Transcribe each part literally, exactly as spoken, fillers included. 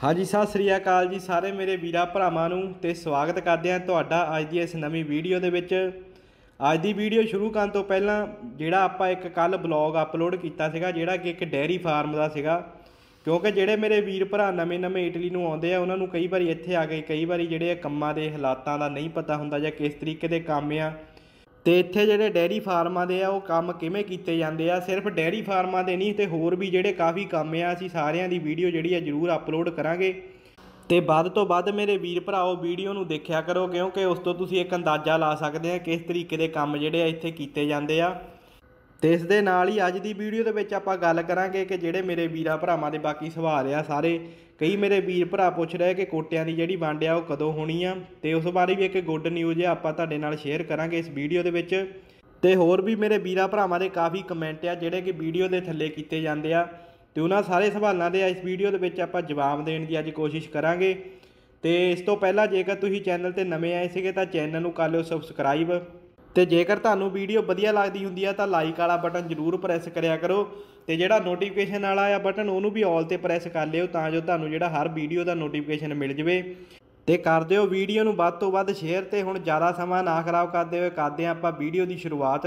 हाँ जी, सत श्री अकाल जी सारे मेरे वीरा भरावां नूं ते स्वागत करते हैं तुहाडा अज दी इस नवीं वीडियो दे विच। अज दी वीडियो शुरू करन तो पहलां जिहड़ा आपां एक कल ब्लॉग अपलोड कीता सीगा जिहड़ा कि एक डेयरी फार्म दा सीगा, क्योंकि जिहड़े मेरे वीर भरा नवें नवें इटली नूं आउंदे आ उन्हां नूं कई बारी इत्थे आ के कई बारी जिहड़े कंमां दे हालातां दा नहीं पता हुंदा जां किस तरीके दे काम आ ते इत्थे जिहड़े डेयरी फार्मां दे आ ओह काम किवें कीते जांदे आ। सिर्फ डेयरी फार्मां दे नहीं ते होर भी जिहड़े काफ़ी काम आ असीं सारिआं दी वीडियो जिहड़ी आ जरूर अपलोड करांगे ते ਵੱਧ ਤੋਂ ਵੱਧ मेरे वीर भराओ वीडियो ਨੂੰ देखिया करो, क्योंकि उस तो तुसीं एक अंदाज़ा ला सकते हैं किस तरीके के काम जिहड़े आ इत्थे कीते जांदे आ। ते इस दे नाल ही अज दी वीडियो दे विच आपां गल करांगे कि जिहड़े मेरे वीरां भरावां दे बाकी सवाल आ सारे कई मेरे वीर भरा पुछ रहे कि कोटियां दी जिहड़ी वंड आ ओह कदों होनी आ, ते उस बारे भी एक गुड न्यूज़ आ आपां तुहाडे नाल शेयर करांगे इस वीडियो दे विच। ते होर भी मेरे वीरां भरावां दे काफ़ी कमेंट आ जिहड़े कि वीडियो दे थल्ले कीते जांदे आ ते उन्हां सारे सवालों के इस वीडियो के विच आपां जवाब देण दी अज कोशिश करांगे। तो इस तो पहला जेकर तुसीं चैनल ते नवें आए सीगे तां चैनल नूं कर लिओ सबसक्राइब, तो जेकर तुहानूं वीडियो वधिया लगदी हुंदी आ तां लाइक वाला बटन जरूर प्रैस करिया करो, तो जिहड़ा नोटिफिकेशन वाला आ बटन उहनूं भी ऑल ते प्रैस कर लिओ तां जो तुहानूं जिहड़ा हर वीडियो का नोटिफिकेशन मिल जावे। तो कर दिओ वीडियो नूं वध तों वध शेयर, तो हुण ज़्यादा समा ना खराब करदे होए करदे आं आपां वीडियो की शुरुआत।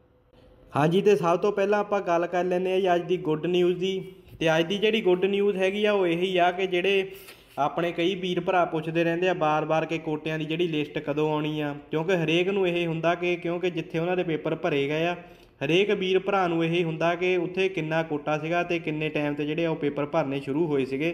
हाँ जी, तो सब तो पहलां आपां गल कर लैंदे आ अज दी गुड न्यूज़ दी। ते अज दी जिहड़ी गुड न्यूज़ हैगी आ ओह यही आ कि जिहड़े अपने कई वीर भरा पुछदे रहिंदे आ बार बार कि कोटियां दी जिहड़ी लिस्ट कदों आउणी आ, क्योंकि हरेक नूं इह हुंदा कि क्योंकि जिथे उन्हां दे पेपर भरे गए आ हरेक वीर भरा नूं इह हुंदा कि उत्थे किन्ना कोटा सीगा ते किन्ने टाइम ते जिहड़े ओह पेपर भरने शुरू होए सीगे।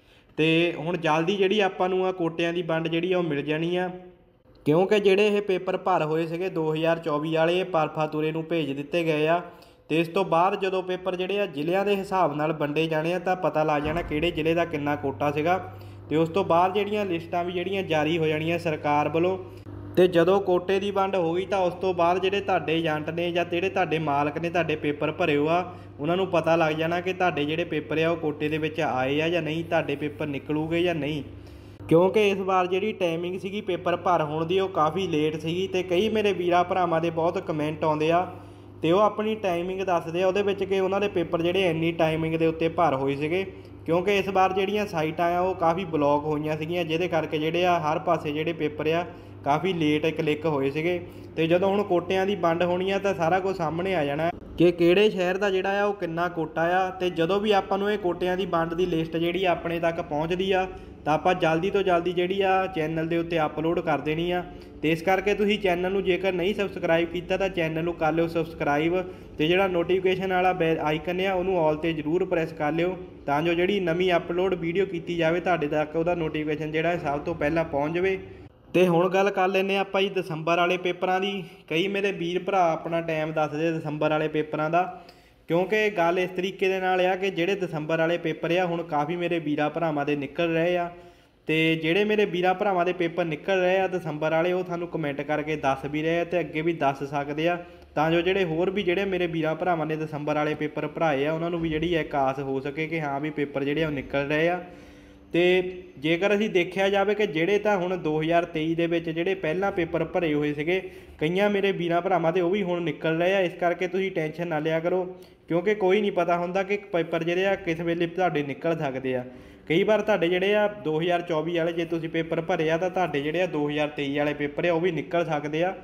ते हुण जल्दी जिहड़ी आपां नूं आ कोटियां दी वंड जिहड़ी आ ओह मिल जाणी आ, क्योंकि जिहड़े ये पेपर भर होए सीगे दो हज़ार चौबी वाले परफातुरे नूं भेज दिते गए आ। तो इस तो बाद जो पेपर जिहड़े आ ਜ਼ਿਲ੍ਹਿਆਂ ਦੇ ਹਿਸਾਬ ਨਾਲ ਵੰਡੇ ਜਾਣੇ ਆ ਤਾਂ ਪਤਾ ਲੱਗ ਜਾਣਾ ਕਿਹੜੇ ਜ਼ਿਲ੍ਹੇ ਦਾ ਕਿੰਨਾ ਕੋਟਾ ਸੀਗਾ। ਤੇ ਉਸ ਤੋਂ ਬਾਅਦ ਜਿਹੜੀਆਂ ਲਿਸਟਾਂ ਵੀ ਜਿਹੜੀਆਂ ਜਾਰੀ ਹੋ ਜਾਣੀਆਂ ਸਰਕਾਰ ਵੱਲੋਂ। ਤੇ ਜਦੋਂ ਕੋਟੇ ਦੀ ਵੰਡ ਹੋ ਗਈ ਤਾਂ ਉਸ ਤੋਂ ਬਾਅਦ ਜਿਹੜੇ ਤੁਹਾਡੇ ਏਜੰਟ ਨੇ ਜਾਂ ਜਿਹੜੇ ਤੁਹਾਡੇ ਮਾਲਕ ਨੇ ਤੁਹਾਡੇ ਪੇਪਰ ਭਰੇ ਹੋ ਆ ਉਹਨਾਂ ਨੂੰ ਪਤਾ ਲੱਗ ਜਾਣਾ ਕਿ ਤੁਹਾਡੇ ਜਿਹੜੇ ਪੇਪਰ ਆ ਉਹ ਕੋਟੇ ਦੇ ਵਿੱਚ ਆਏ ਆ ਜਾਂ ਨਹੀਂ, ਤੁਹਾਡੇ ਪੇਪਰ ਨਿਕਲੂਗੇ ਜਾਂ ਨਹੀਂ। क्योंकि इस बार जी टाइमिंग सी पेपर भर होने की काफ़ी लेट सी, तो कई मेरे वीरा भरावां दे बहुत कमेंट आते आ तो वह अपनी टाइमिंग दसदे आ उहदे कि उन्होंने पेपर जोड़े इन्नी टाइमिंग के उत्ते भर होए सीगे, क्योंकि इस बार जिहड़ियां साइटां आ वो काफ़ी ब्लॉक होईयां सीगियां जिहदे करके जिहड़े आ हर पासे जिहड़े पेपर आ काफ़ी लेट क्लिक होए सीगे। ते जदों हुण कोटियां दी वंड होनी आ तां सारा कुछ सामने आ जाना कि किहड़े शहर दा जिहड़ा आ वो किन्ना कोटा आ। ते जदों भी आपां नूं इह कोटियां दी वंड दी लिस्ट जिहड़ी अपने तक पहुँचदी आ तो आप जल्दी तो जल्दी जी चैनल के उत्ते अपलोड कर देनी आ। तो इस करके तुसीं चैनल नूं जेकर नहीं सबसक्राइब किया तो चैनल नूं कर लिओ सबसक्राइब, तो जिहड़ा नोटिफिकेशन वाला आइकन आ उहनूं ऑल ते जरूर प्रैस कर लिओ तां जो जिहड़ी नवीं अपलोड वीडियो की जाए तुहाडे तक उहदा नोटिफिकेशन जिहड़ा सब तो पहला पहुँच जाए। तो हुण गल कर लैंदे आपां जी दसंबर वाले पेपरां दी। कई मेरे वीर भरा अपना टाइम दसदे दसंबर वाले पेपरां दा, क्योंकि गल इस तरीके दे नाल आ कि जिहड़े दसंबर वाले पेपर आ हुण काफ़ी मेरे वीरा भरावां दे निकल रहे आ। तो जिहड़े मेरे वीरा भरावां दे पेपर निकल रहे आ दसंबर वाले वो सानूं कमेंट करके दस भी रहे ते अगे भी दस सकदे आ, तां जो जिहड़े होर भी जिहड़े मेरे वीरा भरावां ने दसंबर वाले पेपर भराए आ उन्हां नूं भी जिहड़ी एक आस हो सके कि हाँ भी पेपर जिहड़े निकल रहे आ। तो जेकर असीं देखिया जाए कि जिहड़े तां हुण दो हज़ार तेई दे विच जिहड़े पहलां पेपर भरे हुए सीगे कईयां मेरे वीरां भरावां दे वो भी हुण निकल रहे आ। इस करके तुसीं टेंशन ना लिया करो, क्योंकि कोई नहीं पता हुंदा कि पेपर जिहड़े आ किस वेले तुहाडे निकल सकदे आ। कई बार तुहाडे जिहड़े आ दो हज़ार चौबी वाले जे तुसीं पेपर भरे आ तां तुहाडे जिहड़े आ दो हज़ार तेई वाले पेपर आ वो भी निकल सकदे आ।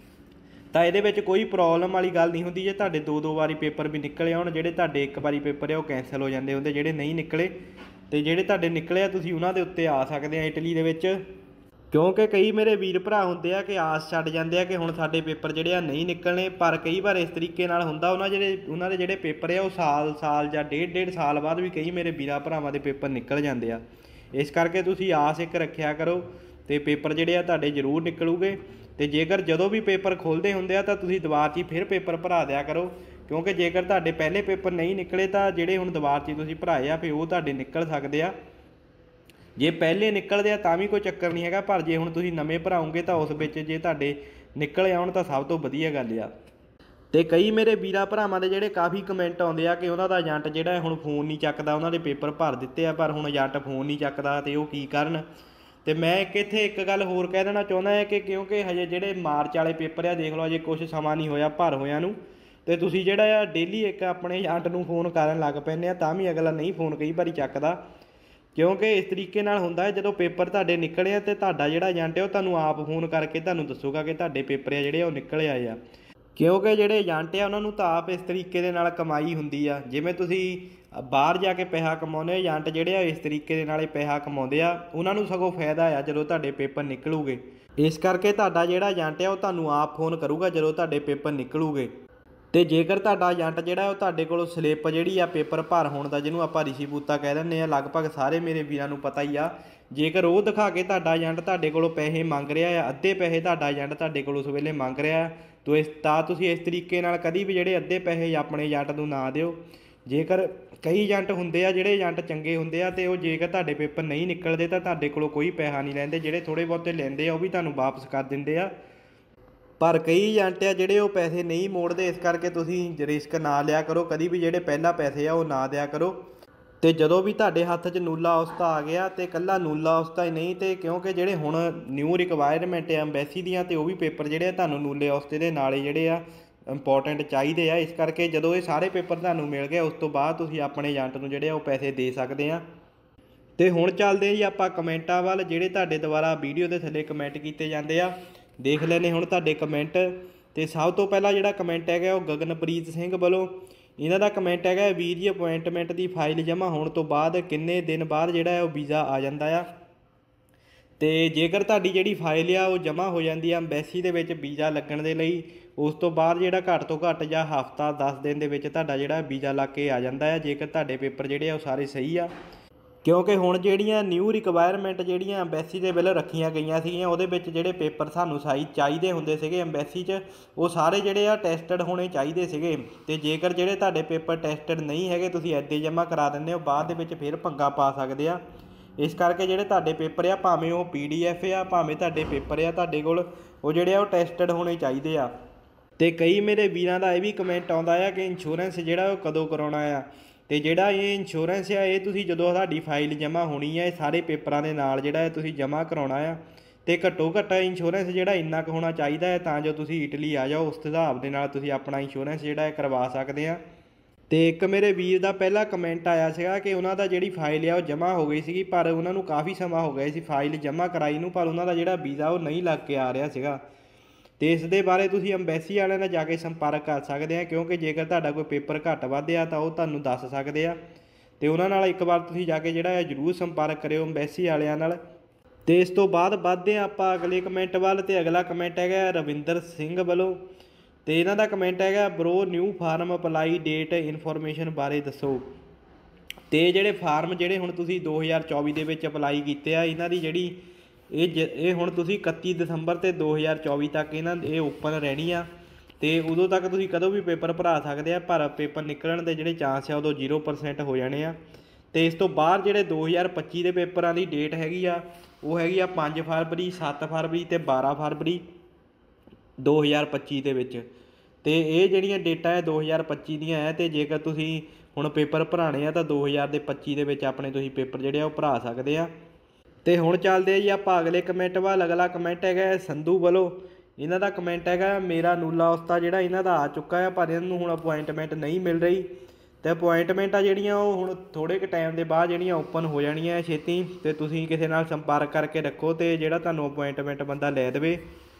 तां इहदे विच कोई प्रॉब्लम वाली गल नहीं हुंदी जे तुहाडे दो दो वारी पेपर भी निकले आउण, जिहड़े तुहाडे एक वारी पेपर आ वो कैंसल हो जांदे हुंदे जिहड़े नहीं निकले। तो जिहड़े तुहाडे निकले आ तुसीं उहनां दे उत्ते आ सकदे आ इटली दे विच, क्योंकि कई मेरे वीर भरा हुंदे आ कि आस छड्ड जांदे आ कि हुण साडे पेपर जिहड़े आ नहीं निकलने, पर कई बार इस तरीके नाल हुंदा उन्हां जिहड़े उन्हां दे जिहड़े पेपर आ वो साल साल जां डेढ़ डेढ़ साल बाद भी कई मेरे वीरा भरावां दे पेपर निकल जांदे आ। इस करके तुसीं आस एक रखिया करो तो पेपर जिहड़े आ तुहाडे जरूर निकलूगे। तो जेकर जदों भी पेपर खोलदे हुंदे आ तां तुसीं दुबारा च फिर पेपर भरा दिया करो, क्योंकि जेकर तुहाडे पहले पेपर नहीं निकले तो जिहड़े हुण दुबारा च तुसीं भराए आ फिर वो तुहाडे निकल सकदे आ। जे पहले निकलदे आ तां भी कोई चक्कर नहीं हैगा, पर जे हुण तुसीं नवें भराओगे तो उस विच जे तुहाडे निकल आउण तां सब तो वधिया गल आ। तो कई मेरे वीरा भरावां दे जिहड़े काफ़ी कमेंट आउंदे आ कि उन्हां दा एजेंट जिहड़ा हुण फोन नहीं चकदा, उन्हां दे पेपर भर दित्ते आ पर हुण एजेंट फोन नहीं चकदा ते ओह की करन। तो मैं एक इत्थे एक गल होर कह देना चाहुंदा है कि क्योंकि हजे जिहड़े मार्च वाले पेपर आ देख लो अजे कुछ समा नहीं होया भर होया नूं, तो तुसीं जिहड़ा डेली एक अपने एजेंट नूं फोन करन लग पैंदे आ तां भी अगला नहीं फोन कई बारी चकदा। ਕਿਉਂਕਿ ਇਸ ਤਰੀਕੇ ਨਾਲ ਹੁੰਦਾ ਹੈ, ਜਦੋਂ ਪੇਪਰ ਤੁਹਾਡੇ ਨਿਕਲੇ ਆ ਤੇ ਤੁਹਾਡਾ ਜਿਹੜਾ ਏਜੰਟ ਹੈ ਉਹ ਤੁਹਾਨੂੰ ਆਪ ਫੋਨ ਕਰਕੇ ਤੁਹਾਨੂੰ ਦੱਸੂਗਾ ਕਿ ਤੁਹਾਡੇ ਪੇਪਰ ਆ ਜਿਹੜੇ ਉਹ ਨਿਕਲੇ ਆਏ ਆ। ਕਿਉਂਕਿ ਜਿਹੜੇ ਏਜੰਟ ਆ ਉਹਨਾਂ ਨੂੰ ਤਾਂ ਆਪ ਇਸ ਤਰੀਕੇ ਦੇ ਨਾਲ ਕਮਾਈ ਹੁੰਦੀ ਆ। ਜਿਵੇਂ ਤੁਸੀਂ ਬਾਹਰ ਜਾ ਕੇ ਪੈਸਾ ਕਮਾਉਂਦੇ ਹੋ, ਏਜੰਟ ਜਿਹੜੇ ਆ ਇਸ ਤਰੀਕੇ ਦੇ ਨਾਲ ਹੀ ਪੈਸਾ ਕਮਾਉਂਦੇ ਆ, ਉਹਨਾਂ ਨੂੰ ਸਗੋਂ ਫਾਇਦਾ ਆ ਜਦੋਂ ਤੁਹਾਡੇ ਪੇਪਰ ਨਿਕਲੂਗੇ। ਇਸ ਕਰਕੇ ਤੁਹਾਡਾ ਜਿਹੜਾ ਏਜੰਟ ਆ ਉਹ ਤੁਹਾਨੂੰ ਆਪ ਫੋਨ ਕਰੂਗਾ ਜਦੋਂ ਤੁਹਾਡੇ ਪੇਪਰ ਨਿਕਲੂਗੇ। ਤੇ ਜੇਕਰ ਤੁਹਾਡਾ ਏਜੰਟ ਜਿਹੜਾ ਉਹ ਤੁਹਾਡੇ ਕੋਲੋਂ ਸਲਿੱਪ ਜਿਹੜੀ ਆ ਪੇਪਰ ਭਰ ਹੋਣ ਦਾ, ਜਿਹਨੂੰ ਆਪਾਂ ਰਿਸ਼ੀਪੂਤਾ ਕਹਿ ਦਿੰਦੇ ਆ, ਲਗਭਗ ਸਾਰੇ ਮੇਰੇ ਵੀਰਾਂ ਨੂੰ ਪਤਾ ਹੀ ਆ, ਜੇਕਰ ਉਹ ਦਿਖਾ ਕੇ ਤੁਹਾਡਾ ਏਜੰਟ ਤੁਹਾਡੇ ਕੋਲੋਂ ਪੈਸੇ ਮੰਗ ਰਿਹਾ ਆ, ਅੱਧੇ ਪੈਸੇ ਤੁਹਾਡਾ ਏਜੰਟ ਤੁਹਾਡੇ ਕੋਲੋਂ ਉਸ ਵੇਲੇ ਮੰਗ ਰਿਹਾ ਤੋ ਇਸ ਤਾਂ ਤੁਸੀਂ ਇਸ ਤਰੀਕੇ ਨਾਲ ਕਦੀ ਵੀ ਜਿਹੜੇ ਅੱਧੇ ਪੈਸੇ ਆਪਣੇ ਏਜੰਟ ਨੂੰ ਨਾ ਦਿਓ। ਜੇਕਰ ਕਈ ਏਜੰਟ ਹੁੰਦੇ ਆ ਜਿਹੜੇ ਏਜੰਟ ਚੰਗੇ ਹੁੰਦੇ ਆ ਤੇ ਉਹ ਜੇਕਰ ਤੁਹਾਡੇ ਪੇਪਰ ਨਹੀਂ ਨਿਕਲਦੇ ਤਾਂ ਤੁਹਾਡੇ ਕੋਲੋਂ ਕੋਈ ਪੈਸਾ ਨਹੀਂ ਲੈਂਦੇ, ਜਿਹੜੇ ਥੋੜ੍ਹੇ ਬਹੁਤੇ ਲੈਂਦੇ ਆ ਉਹ ਵੀ ਤੁਹਾਨੂੰ ਵਾਪਸ ਕਰ ਦਿੰਦੇ ਆ। ਪਰ ਕਈ ਏਜੰਟ ਆ ਜਿਹੜੇ ਉਹ ਪੈਸੇ ਨਹੀਂ ਮੋੜਦੇ, ਇਸ ਕਰਕੇ ਤੁਸੀਂ ਰਿਸਕ ਨਾ ਲਿਆ ਕਰੋ ਕਦੀ ਵੀ, ਜਿਹੜੇ ਪਹਿਲਾਂ ਪੈਸੇ ਆ ਉਹ ਨਾ ਦਿਆ ਕਰੋ। ਤੇ ਜਦੋਂ ਵੀ ਤੁਹਾਡੇ ਹੱਥ 'ਚ ਨੂਲਾ ਉਸਤਾ ਆ ਗਿਆ, ਤੇ ਇਕੱਲਾ ਨੂਲਾ ਉਸਤਾ ਹੀ ਨਹੀਂ, ਤੇ ਕਿਉਂਕਿ ਜਿਹੜੇ ਹੁਣ ਨਿਊ ਰਿਕਵਾਇਰਮੈਂਟ ਆ ਐਮਬੈਸੀ ਦੀਆਂ, ਤੇ ਉਹ ਵੀ ਪੇਪਰ ਜਿਹੜੇ ਆ ਤੁਹਾਨੂੰ ਨੂਲੇ ਉਸਤੇ ਦੇ ਨਾਲ ਹੀ ਜਿਹੜੇ ਆ ਇੰਪੋਰਟੈਂਟ ਚਾਹੀਦੇ ਆ। ਇਸ ਕਰਕੇ ਜਦੋਂ ਇਹ ਸਾਰੇ ਪੇਪਰ ਤੁਹਾਨੂੰ ਮਿਲ ਗਏ ਉਸ ਤੋਂ ਬਾਅਦ ਤੁਸੀਂ ਆਪਣੇ ਏਜੰਟ ਨੂੰ ਜਿਹੜੇ ਆ ਉਹ ਪੈਸੇ ਦੇ ਸਕਦੇ ਆ। ਤੇ ਹੁਣ ਚੱਲਦੇ ਆ ਜੀ ਆਪਾਂ ਕਮੈਂਟਾਂ ਵੱਲ, ਜਿਹੜੇ ਤੁਹਾਡੇ ਦੁਆਰਾ ਵੀਡੀਓ ਦੇ ਥੱਲੇ ਕਮੈਂਟ ਕੀਤੇ ਜਾਂਦੇ ਆ। ਦੇਖ ਲੈਣੇ ਹੁਣ ਤੁਹਾਡੇ ਕਮੈਂਟ। ਤੇ ਸਭ ਤੋਂ ਪਹਿਲਾਂ ਜਿਹੜਾ ਕਮੈਂਟ ਹੈਗਾ ਉਹ ਗਗਨਪ੍ਰੀਤ ਸਿੰਘ ਵੱਲੋਂ, ਇਹਨਾਂ ਦਾ ਕਮੈਂਟ ਹੈਗਾ, ਵੀਰ ਜੀ ਅਪੁਆਇੰਟਮੈਂਟ ਦੀ ਫਾਈਲ ਜਮ੍ਹਾਂ ਹੋਣ ਤੋਂ ਬਾਅਦ ਕਿੰਨੇ ਦਿਨ ਬਾਅਦ ਜਿਹੜਾ ਹੈ ਉਹ ਵੀਜ਼ਾ ਆ ਜਾਂਦਾ ਆ। ਤੇ ਜੇਕਰ ਤੁਹਾਡੀ ਜਿਹੜੀ ਫਾਈਲ ਆ ਉਹ ਜਮ੍ਹਾਂ ਹੋ ਜਾਂਦੀ ਆ ਐਮਬੈਸੀ ਦੇ ਵਿੱਚ ਵੀਜ਼ਾ ਲੱਗਣ ਦੇ ਲਈ, ਉਸ ਤੋਂ ਬਾਅਦ ਜਿਹੜਾ ਘੱਟ ਤੋਂ ਘੱਟ ਜਾਂ ਹਫ਼ਤਾ ਦਸ ਦਿਨ ਦੇ ਵਿੱਚ ਤੁਹਾਡਾ ਜਿਹੜਾ ਵੀਜ਼ਾ ਲੱਗ ਕੇ ਆ ਜਾਂਦਾ ਆ, ਜੇਕਰ ਤੁਹਾਡੇ ਪੇਪਰ ਜਿਹੜੇ ਆ ਉਹ ਸਾਰੇ ਸਹੀ ਆ। ਕਿਉਂਕਿ ਹੁਣ ਜਿਹੜੀਆਂ ਨਿਊ ਰਿਕਵਾਇਰਮੈਂਟ ਜਿਹੜੀਆਂ ਐਮਬੈਸੀ ਦੇ ਵੱਲੋਂ ਰੱਖੀਆਂ ਗਈਆਂ ਸੀਗੀਆਂ, ਉਹਦੇ ਵਿੱਚ ਜਿਹੜੇ ਪੇਪਰ ਸਾਨੂੰ ਸਾਈ ਚਾਹੀਦੇ ਹੁੰਦੇ ਸੀਗੇ ਐਮਬੈਸੀ 'ਚ, ਉਹ ਸਾਰੇ ਜਿਹੜੇ ਆ ਟੈਸਟਡ ਹੋਣੇ ਚਾਹੀਦੇ ਸੀਗੇ। ਤੇ ਜੇਕਰ ਜਿਹੜੇ ਤੁਹਾਡੇ ਪੇਪਰ ਟੈਸਟਡ ਨਹੀਂ ਹੈਗੇ, ਤੁਸੀਂ ਇੱਦਾਂ ਜਮ੍ਹਾਂ ਕਰਾ ਦਿੰਦੇ ਹੋ, ਬਾਅਦ ਦੇ ਵਿੱਚ ਫਿਰ ਪੰਗਾ ਪਾ ਸਕਦੇ ਆ। ਇਸ ਕਰਕੇ ਜਿਹੜੇ ਤੁਹਾਡੇ ਪੇਪਰ ਆ, ਭਾਵੇਂ ਉਹ ਪੀ ਡੀ ਐਫ ਆ, ਭਾਵੇਂ ਤੁਹਾਡੇ ਪੇਪਰ ਆ ਤੁਹਾਡੇ ਕੋਲ, ਉਹ ਜਿਹੜੇ ਆ ਉਹ ਟੈਸਟਡ ਹੋਣੇ ਚਾਹੀਦੇ ਆ। ਤੇ ਕਈ ਮੇਰੇ ਵੀਰਾਂ ਦਾ ਇਹ ਵੀ ਕਮੈਂਟ ਆਉਂਦਾ ਆ ਕਿ ਇੰਸ਼ੋਰੈਂਸ ਜਿਹੜਾ ਉਹ ਕਦੋਂ ਕਰਾਉਣਾ ਆ। ਤੇ ਜਿਹੜਾ ਇਹ ਇੰਸ਼ੋਰੈਂਸ ਆ ਇਹ ਤੁਸੀਂ ਜਦੋਂ ਤੁਹਾਡੀ ਫਾਈਲ ਜਮ੍ਹਾਂ ਹੋਣੀ ਆ, ਇਹ ਸਾਰੇ ਪੇਪਰਾਂ ਦੇ ਨਾਲ ਜਿਹੜਾ ਤੁਸੀਂ ਜਮ੍ਹਾਂ ਕਰਾਉਣਾ ਆ। ਤੇ ਘੱਟੋ ਘੱਟ ਇੰਸ਼ੋਰੈਂਸ ਜਿਹੜਾ ਇੰਨਾ ਕੁ ਹੋਣਾ ਚਾਹੀਦਾ ਹੈ ਤਾਂ ਜੋ ਤੁਸੀਂ ਇਟਲੀ ਆ ਜਾਓ, ਉਸ ਹਿਸਾਬ ਦੇ ਨਾਲ ਤੁਸੀਂ ਆਪਣਾ ਇੰਸ਼ੋਰੈਂਸ ਜਿਹੜਾ ਹੈ ਕਰਵਾ ਸਕਦੇ ਆ। ਤੇ ਇੱਕ ਮੇਰੇ ਵੀਰ ਦਾ ਪਹਿਲਾ ਕਮੈਂਟ ਆਇਆ ਸੀਗਾ ਕਿ ਉਹਨਾਂ ਦਾ ਜਿਹੜੀ ਫਾਈਲ ਆ ਉਹ ਜਮ੍ਹਾਂ ਹੋ ਗਈ ਸੀਗੀ, ਪਰ ਉਹਨਾਂ ਨੂੰ ਕਾਫੀ ਸਮਾਂ ਹੋ ਗਿਆ ਸੀ ਫਾਈਲ ਜਮ੍ਹਾਂ ਕਰਾਈ ਨੂੰ, ਪਰ ਉਹਨਾਂ ਦਾ ਜਿਹੜਾ ਵੀਜ਼ਾ ਉਹ ਨਹੀਂ ਲੱਗ ਕੇ ਆ ਰਿਹਾ ਸੀਗਾ। ਤੇ ਇਸ ਦੇ ਬਾਰੇ ਤੁਸੀਂ ਐਮਬੈਸੀ ਵਾਲਿਆਂ ਨਾਲ ਜਾ ਕੇ ਸੰਪਰਕ ਕਰ ਸਕਦੇ ਆ, ਕਿਉਂਕਿ ਜੇਕਰ ਤੁਹਾਡਾ ਕੋਈ ਪੇਪਰ ਘੱਟ ਵੱਧ ਆ ਤਾਂ ਉਹ ਤੁਹਾਨੂੰ ਦੱਸ ਸਕਦੇ ਆ। ਤੇ ਉਹਨਾਂ ਨਾਲ ਇੱਕ ਵਾਰ ਤੁਸੀਂ ਜਾ ਕੇ ਜਿਹੜਾ ਹੈ ਜ਼ਰੂਰ ਸੰਪਰਕ ਕਰਿਓ ਐਮਬੈਸੀ ਵਾਲਿਆਂ ਨਾਲ। ਤੇ ਇਸ ਤੋਂ ਬਾਅਦ ਵੱਧਦੇ ਹਾਂ ਆਪਾਂ ਅਗਲੇ ਕਮੈਂਟ ਵੱਲ। ਤੇ ਅਗਲਾ ਕਮੈਂਟ ਹੈਗਾ ਰਵਿੰਦਰ ਸਿੰਘ ਵੱਲੋਂ, ਤੇ ਇਹਨਾਂ ਦਾ ਕਮੈਂਟ ਹੈਗਾ, bro new form apply date information ਬਾਰੇ ਦੱਸੋ। ਤੇ ਜਿਹੜੇ ਫਾਰਮ ਜਿਹੜੇ ਹੁਣ ਤੁਸੀਂ ਦੋ ਹਜ਼ਾਰ ਚੌਵੀ ਦੇ ਵਿੱਚ ਅਪਲਾਈ ਕੀਤੇ ਆ, ਇਹਨਾਂ ਦੀ ਜਿਹੜੀ ਇਹ ਜ ਇਹ ਹੁਣ ਤੁਸੀਂ ਇਕੱਤੀ ਦਸੰਬਰ ਤੇ ਦੋ ਹਜ਼ਾਰ ਚੌਵੀ ਤੱਕ ਇਹਨਾਂ ਇਹ ਓਪਨ ਰਹਿਣੀ ਆ। ਤੇ ਉਦੋਂ ਤੱਕ ਤੁਸੀਂ ਕਦੋਂ ਵੀ ਪੇਪਰ ਭਰਾ ਸਕਦੇ ਆ, ਪਰ ਪੇਪਰ ਨਿਕਲਣ ਦੇ ਜਿਹੜੇ ਚਾਂਸ ਆ ਉਦੋਂ ਜ਼ੀਰੋ ਪਰਸੈਂਟ ਹੋ ਜਾਣੇ ਆ। ਤੇ ਇਸ ਤੋਂ ਬਾਅਦ ਜਿਹੜੇ ਦੋ ਹਜ਼ਾਰ ਪੱਚੀ ਦੇ ਪੇਪਰਾਂ ਦੀ ਡੇਟ ਹੈਗੀ ਆ, ਉਹ ਹੈਗੀ ਆ ਪੰਜ ਫਰਵਰੀ, ਸੱਤ ਫਰਵਰੀ ਤੇ ਬਾਰਾਂ ਫਰਵਰੀ ਦੋ ਹਜ਼ਾਰ ਪੱਚੀ ਦੇ ਵਿੱਚ। ਤੇ ਇਹ ਜਿਹੜੀਆਂ ਡੇਟਾਂ ਹੈ ਦੋ ਹਜ਼ਾਰ ਪੱਚੀ ਦੀਆਂ ਹੈ। ਤੇ ਜੇਕਰ ਤੁਸੀਂ ਹੁਣ ਪੇਪਰ ਭਰਾਣੇ ਆ ਤਾਂ ਦੋ ਹਜ਼ਾਰ ਦੇ ਪੱਚੀ ਦੇ ਵਿੱਚ ਆਪਣੇ ਤੁਸੀਂ ਪੇਪਰ ਜਿਹੜੇ ਆ ਉਹ ਭਰਾ ਸਕਦੇ ਆ। ਤੇ ਹੁਣ ਚੱਲਦੇ ਆ ਜੀ ਆਪਾਂ ਅਗਲੇ ਕਮੈਂਟ ਵੱਲ। ਅਗਲਾ ਕਮੈਂਟ ਹੈਗਾ ਸੰਧੂ ਵੱਲੋਂ, ਇਹਨਾਂ ਦਾ ਕਮੈਂਟ ਹੈਗਾ, ਮੇਰਾ ਨੂਲਾ ਉਸਤਾ ਜਿਹੜਾ ਇਹਨਾਂ ਦਾ ਆ ਚੁੱਕਾ ਹੈ, ਪਰ ਇਹਨਾਂ ਨੂੰ ਹੁਣ ਅਪੁਆਇੰਟਮੈਂਟ ਨਹੀਂ ਮਿਲ ਰਹੀ। ਤੇ ਅਪੁਆਇੰਟਮੈਂਟ ਆ ਜਿਹੜੀਆਂ ਉਹ ਹੁਣ ਥੋੜ੍ਹੇ ਕੁ ਟਾਈਮ ਦੇ ਬਾਅਦ ਜਿਹੜੀਆਂ ਓਪਨ ਹੋ ਜਾਣੀਆਂ ਛੇਤੀ। ਤੇ ਤੁਸੀਂ ਕਿਸੇ ਨਾਲ ਸੰਪਰਕ ਕਰਕੇ ਰੱਖੋ ਤੇ ਜਿਹੜਾ ਤੁਹਾਨੂੰ ਅਪੁਆਇੰਟਮੈਂਟ ਬੰਦਾ ਲੈ ਦੇਵੇ।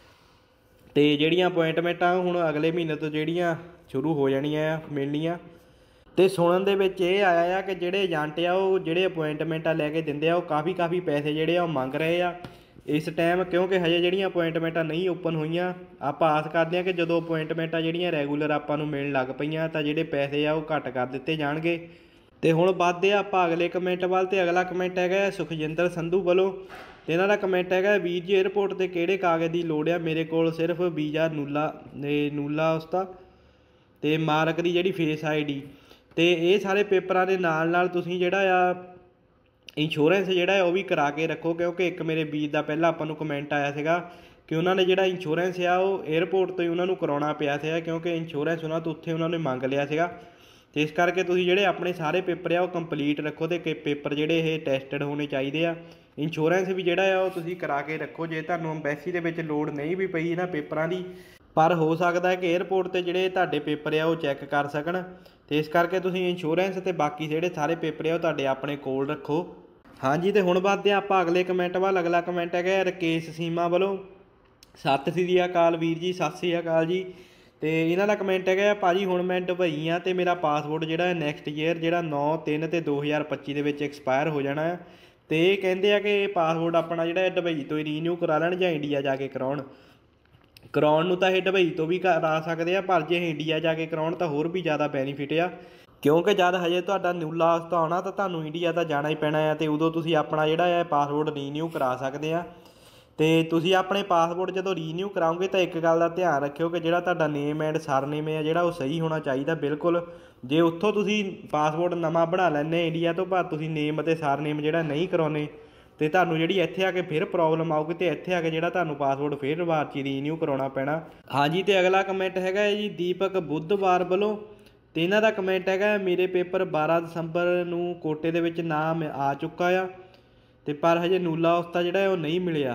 ਤੇ ਜਿਹੜੀਆਂ ਅਪੁਆਇੰਟਮੈਂਟਾਂ ਹੁਣ ਅਗਲੇ ਮਹੀਨੇ ਤੋਂ ਜਿਹੜੀਆਂ ਸ਼ੁਰੂ ਹੋ ਜਾਣੀਆਂ ਆ ਮਿਲਣੀਆਂ। ਤੇ ਸੁਣਨ ਦੇ ਵਿੱਚ ਇਹ ਆਇਆ ਆ ਕਿ ਜਿਹੜੇ ਏਜੰਟ ਆ ਉਹ ਜਿਹੜੇ ਅਪੁਆਇੰਟਮੈਂਟਾਂ ਲੈ ਕੇ ਦਿੰਦੇ ਆ ਉਹ ਕਾਫੀ ਕਾਫੀ ਪੈਸੇ ਜਿਹੜੇ ਆ ਉਹ ਮੰਗ ਰਹੇ ਆ ਇਸ ਟਾਈਮ, ਕਿਉਂਕਿ ਹਜੇ ਜਿਹੜੀਆਂ ਅਪੁਆਇੰਟਮੈਂਟਾਂ ਨਹੀਂ ਓਪਨ ਹੋਈਆਂ। ਆਪਾਂ ਆਸ ਕਰਦੇ ਹਾਂ ਕਿ ਜਦੋਂ ਅਪੁਆਇੰਟਮੈਂਟਾਂ ਜਿਹੜੀਆਂ ਰੈਗੂਲਰ ਆਪਾਂ ਨੂੰ ਮਿਲਣ ਲੱਗ ਪਈਆਂ ਤਾਂ ਜਿਹੜੇ ਪੈਸੇ ਆ ਉਹ ਘੱਟ ਕਰ ਦਿੱਤੇ ਜਾਣਗੇ। ਤੇ ਹੁਣ ਵੱਧਦੇ ਆ ਆਪਾਂ ਅਗਲੇ ਕਮੈਂਟ ਵੱਲ। ਤੇ ਅਗਲਾ ਕਮੈਂਟ ਹੈਗਾ ਸੁਖਜਿੰਦਰ ਸੰਧੂ ਵੱਲੋਂ, ਤੇ ਇਹਨਾਂ ਦਾ ਕਮੈਂਟ ਹੈਗਾ, ਵੀਰ ਜੀ ਏਅਰਪੋਰਟ 'ਤੇ ਕਿਹੜੇ ਕਾਗਜ਼ ਦੀ ਲੋੜ ਆ, ਮੇਰੇ ਕੋਲ ਸਿਰਫ ਵੀਜ਼ਾ ਨੂਲਾ ਨੂਲਾ ਉਸਤਾ ਤੇ ਮਾਰਕ ਦੀ ਜਿਹੜੀ ਫੇਸ ਆਈ ਡੀ। ਤੇ ਇਹ ਸਾਰੇ ਪੇਪਰਾਂ ਦੇ ਨਾਲ ਨਾਲ ਤੁਸੀਂ ਜਿਹੜਾ ਆ ਇੰਸ਼ੋਰੈਂਸ ਜਿਹੜਾ ਹੈ ਉਹ ਵੀ ਕਰਾ ਕੇ ਰੱਖੋ, ਕਿਉਂਕਿ ਇੱਕ ਮੇਰੇ ਵੀਰ ਦਾ ਪਹਿਲਾਂ ਆਪਾਂ ਨੂੰ ਕਮੈਂਟ ਆਇਆ ਸੀਗਾ ਕਿ ਉਹਨਾਂ ਨੇ ਜਿਹੜਾ ਇੰਸ਼ੋਰੈਂਸ ਆ ਉਹ ਏਅਰਪੋਰਟ ਤੋਂ ਹੀ ਉਹਨਾਂ ਨੂੰ ਕਰਾਉਣਾ ਪਿਆ ਸੀਗਾ, ਕਿਉਂਕਿ ਇੰਸ਼ੋਰੈਂਸ ਉਹਨਾਂ ਤੋਂ ਉੱਥੇ ਉਹਨਾਂ ਨੇ ਮੰਗ ਲਿਆ ਸੀਗਾ। ਤੇ ਇਸ ਕਰਕੇ ਤੁਸੀਂ ਜਿਹੜੇ ਆਪਣੇ ਸਾਰੇ ਪੇਪਰ ਆ ਉਹ ਕੰਪਲੀਟ ਰੱਖੋ, ਤੇ ਪੇਪਰ ਜਿਹੜੇ ਇਹ ਟੈਸਟਡ ਹੋਣੇ ਚਾਹੀਦੇ ਆ। ਇੰਸ਼ੋਰੈਂਸ ਵੀ ਜਿਹੜਾ ਆ ਉਹ ਤੁਸੀਂ ਕਰਾ ਕੇ ਰੱਖੋ, ਜੇ ਤੁਹਾਨੂੰ ਅੰਬੈਸੀ ਦੇ ਵਿੱਚ ਲੋੜ ਨਹੀਂ ਵੀ ਪਈ ਇਹਨਾਂ ਪੇਪਰਾਂ ਦੀ, ਪਰ ਹੋ ਸਕਦਾ ਕਿ ਏਅਰਪੋਰਟ 'ਤੇ ਜਿਹੜੇ ਤੁਹਾਡੇ ਪੇਪਰ ਆ ਉਹ ਚੈੱਕ ਕਰ ਸਕਣ। ਤੇ ਇਸ ਕਰਕੇ ਤੁਸੀਂ ਇੰਸ਼ੋਰੈਂਸ ਤੇ ਬਾਕੀ ਜਿਹੜੇ ਸਾਰੇ ਪੇਪਰ ਆ ਉਹ ਤੁਹਾਡੇ ਆਪਣੇ ਕੋਲ ਰੱਖੋ। हाँ जी, तो हुण बढ़ते हैं आप अगले कमेंट वाल। अगला कमेंट है रकेश सीमा वालों। सत श्री अकाल वीर जी, सत श्री अकाल जी। तो इन्हों का कमेंट है भाजी हुण मैं दुबई हाँ, तो मेरा पासपोर्ट जोड़ा नैक्सट ईयर जोड़ा नौ तीन तो दो हज़ार पच्ची के एक्सपायर हो जाना है। तो ये कहते हैं कि पासपोर्ट अपना जोड़ा दुबई तो ही रीन्यू करा लैण जां इंडिया जाके कराउण। कराउण नूं तां ये दुबई तो भी करा सकते हैं, पर जे इंडिया जाके कराउण तां होर भी ज़्यादा बैनीफिट आ, क्योंकि जद हजे तुहाडा न्यू लास्ट आउणा तां तुहानूं इंडिया तां जाना ही पैना है। तो उदों तुसीं अपना जिहड़ा है पासपोर्ट रीन्यू करा सकते हैं। तो तुसीं अपने पासपोर्ट जो रीन्यू कराओगे तो एक गल का ध्यान रखियो कि जिहड़ा तुहाडा नेम एंड सरनेम है जिहड़ा वो सही होना चाहिए बिल्कुल। जे उत्थों तुसीं पासपोर्ट नवां बना लैंदे इंडिया तो, पर तुसीं नेम ते सरनेम जिहड़ा नहीं कराउने तो तुहानूं जिहड़ी इत्थे आके फिर प्रॉब्लम आऊगी, तो इत्थे आके जिहड़ा तुहानूं पासपोर्ट फिर रिवार च रीन्यू कराउणा पैना। हाँ जी, तो अगला कमेंट है जी दीपक बुद्धवार वालों। तो इन्हां दा कमेंट है मेरे पेपर बारह दसंबर नूं कोटे दे विच नाम आ चुका आ, तो पर हजे नूला उस्ता जिहड़ा वो नहीं मिलिया।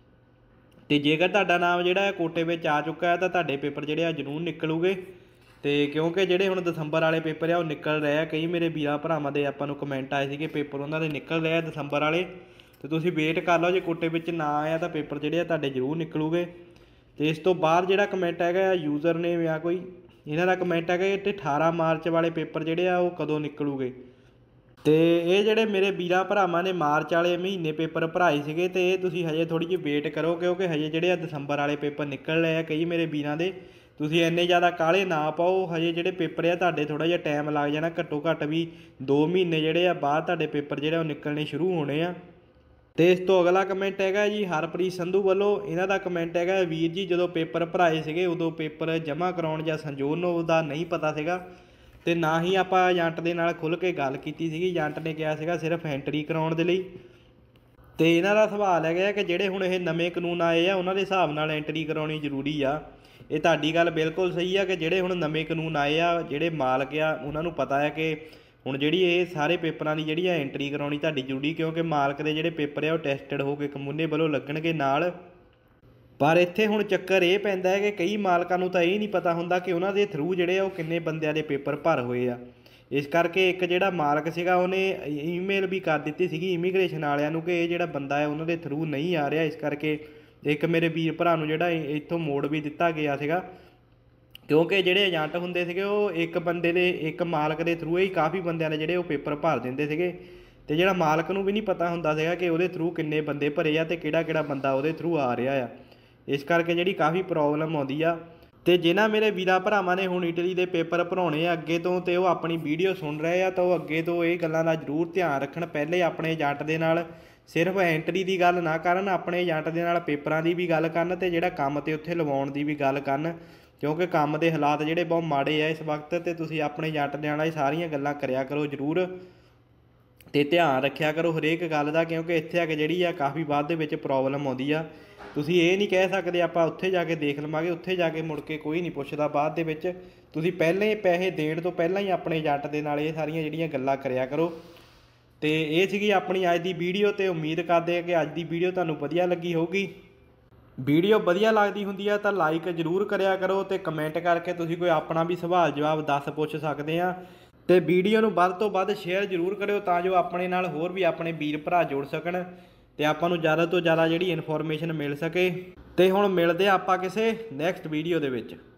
तो जेकर तुहाडा नाम जिहड़ा कोटे में आ चुका है तो तुहाडे पेपर जिहड़े आ जरूर निकलूगे। तो क्योंकि जिहड़े हुण दसंबर वाले पेपर आ वो निकल रहे हैं, कई मेरे वीरां भरावां दे आपां नूं कमेंट आए थे पेपर उन्होंने निकल रहे हैं दसंबर वाले। तो तुसीं वेट कर लो, जे कोटे विच ना आया तो पेपर जिहड़े आ तुहाडे जरूर निकलूगे। तो इस तो बाद जिहड़ा कमेंट है यूजर नेम आ कोई, इन्हां दा कमेंट है कि अठारह मार्च वाले पेपर जिहड़े आ वो कदों निकलूगे। तो ये जोड़े मेरे वीरां भरावां ने मार्च वाले महीने पेपर भराए थे, तो ये तुसीं हजे थोड़ी जी वेट करो, क्योंकि हजे जोड़े दसंबर वाले पेपर निकल रहे हैं कई मेरे वीरां दे। तुसीं इन्ने ज़्यादा काले ना पाओ, हजे जोड़े पेपर आ तुहाडे थोड़ा जिहा टाइम लग जाना, घट्टो घट्ट भी दो महीने जोड़े आ बाद तुहाडे पेपर जोड़े वो निकलने शुरू होने आ। तो इस तो अगला कमेंट है जी हरप्रीत संधू वालों। इन्हां दा कमेंट है वीर जी जो पेपर भराए थे उदों पेपर जमा कराउण जां संजोन दा नहीं पता सीगा, तो ना ही आप एजेंट के नाल खुल के गल की सी। एजेंट ने कहा सीगा सिर्फ एंट्री कराउण दे लई। तो इन्हां दा सवाल है कि जिहड़े हुण ये नवें कानून आए आ उन्हां दे हिसाब नाल एंट्री कराउणी जरूरी आ। ये तुहाडी गल बिल्कुल सही है कि जिहड़े हुण नवें कानून आए आ जिहड़े मालक आ उन्हां नूं पता है कि हुण जिहड़ी ये सारे पेपरां दी जिहड़ी एंट्री कराउणी तुहाडी जरूरी, क्योंकि मालक दे जिहड़े पेपर आ वो टैसटिड हो के कमूने वालों लगणगे नाल। पर इत्थे हुण चक्कर ये पैंदा है कि कई मालकां नूं तां ये नहीं पता हुंदा कि उन्हां दे थरू जिहड़े आ वो किन्ने बंदिआं दे पेपर भर होए आ। इस करके एक जिहड़ा मालक सीगा उहने ईमेल भी कर दित्ती सीगी इमीग्रेशन वालिआं नूं कि ये जिहड़ा बंदा है उन्हां दे थरू नहीं आ रिहा। इस करके एक मेरे वीर भरा नूं जिहड़ा इत्थों मोड़ भी दित्ता गया सीगा, क्योंकि जिहड़े एजेंट हुंदे सीगे वो एक बंदे दे एक मालक दे थरू ही काफ़ी बंदिआं दे जिहड़े वो पेपर भर दिंदे सीगे, ते जिहड़ा मालक नूं भी नहीं पता हुंदा सीगा कि उहदे थरू किन्ने बंदे भरे आ ते किहड़ा किहड़ा बंदा उहदे थरू आ रिहा आ। इस करके जिहड़ी काफ़ी प्रॉब्लम आउंदी आ। ते जिन्हां मेरे वीरां भरावां ने हुण इटली दे पेपर भराउणे आ अगे तो, ते वो अपनी वीडियो सुन रहे आ तो अगे तो ये गल्लां दा जरूर ध्यान रखण। पहले अपने एजेंट दे नाल सिर्फ एंट्री की गल ना करन, अपने एजेंट दे नाल पेपरां दी भी गल करन ते जिहड़ा काम ते उत्थे लवाउण दी भी गल करन, क्योंकि काम दे हालात जिहड़े बहुत माड़े आ इस वक्त। ते तुसीं अपने एजेंट दे नाल सारियां गल्लां करिया करो जरूर, ते ध्यान रखिया करो हरेक गल दा, क्योंकि इत्थे आ के जिहड़ी आ काफ़ी बाद दे विच प्रॉब्लम आउंदी आ। तुसीं ये नहीं कह सकते आपां उत्थे जाके देख लवांगे, उत्थे जाके मुड़ के कोई नहीं पुछदा बाद दे विच। तुसीं पहले पैसे देण तो पहलां ही अपने एजेंट दे नाल ये सारियां जिहड़ियां गल्लां करिया करो। तो ये सीगी अपनी अज दी वीडियो, ते उम्मीद करदे कि अज दी वीडियो तुहानूं वधिया लगी होगी। वीडियो वधिया लगदी हुंदी आ तां लाइक जरूर करिया करो, ते कमेंट करके तुसीं कोई अपना भी सवाल जवाब दस पुछ सकदे आ। ते वीडियो नूं वध तो वध शेयर जरूर करियो तां जो अपने नाल होर भी अपने वीर भरा जुड़ सकण, ते आपां नूं ज़्यादा तो ज़्यादा जिहड़ी इन्फॉर्मेशन मिल सके। ते हुण मिलदे आपां किसे नैक्सट वीडियो दे विच।